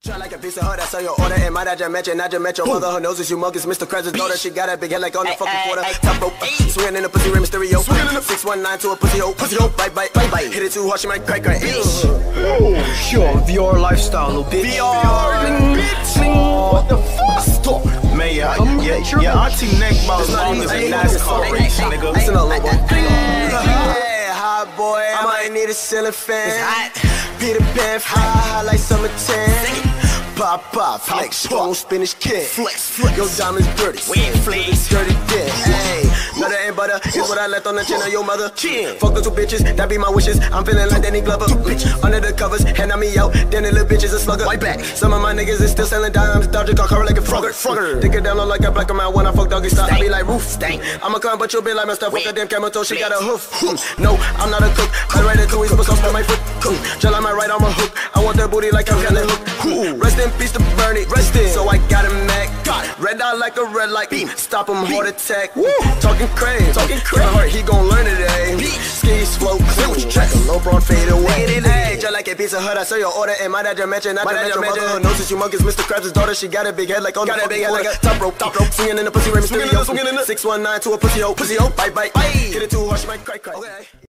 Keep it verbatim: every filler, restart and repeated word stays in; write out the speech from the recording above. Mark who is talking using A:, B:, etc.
A: Try like a piece of her, that's on your order. And might I just mention, I just met your mother. Her nose is humongous, Mister Krabs' daughter. She got a big head like on the fucking quarter. Top rope, swinging in the pussy, Rey Mysterio. six one nine to a pussy hole, pussy hole, bite, bite, bite, bite. Hit it too hard, she might crack her ass.
B: Yo, V R lifestyle, little bitch.
A: V R, bitch. What the fuck? Stop.
C: Man, yeah, yeah, yeah, auntie neck bounce long as a NASCAR race, nigga.
A: Listen up, little boy. Yeah, hot boy, I might need a ceiling fan. Peter Pan, fly high like summer tan. Pop, pop, flex, strong spinach kid. Flex, flex. Your diamonds dirty,
C: Wet flex.
A: dirty dick. Hey, no that ain't butter. It's what I left on the chin of your mother. Chin. Fuck the two bitches, that be my wishes. I'm feeling like Danny Glover. Under the covers, hand on me out. Then the little bitch is a slugger. White back. Some of my niggas is still selling dimes. Dodger car cover like a frogger. Frogger. Dick it down low like a black man when I fuck doggy style. I be like roof. Stank. I'm a con, but you be like my stuff. Fuck a damn camel toe, she got a hoof. No, I'm not a cook. I ride it to his puss off my foot. Gel on my right arm a hook. I want that booty like I'm kinda hook. Rest in peace to Bernie. Rest in. So I got him Mac. Red dot like a red light. Beam. Stop him, heart attack. Woo. Talking crazy. Talking crazy. He gon' learn today. Skis flow clear with your track. A low broad fade away. Hey, just like a Pizza Hut. I saw your order and might I just mention. I just mention your mother. Her nose is humongous. Mister Krabs' daughter. She got a big head like on the fucking quarter. Top rope. Top rope. Swinging in the pussy. Rey Mysterio. six one nine to a pussy hole. Pussy hole. Bite, bite. Hit it too hard. She might crack, crack. Okay.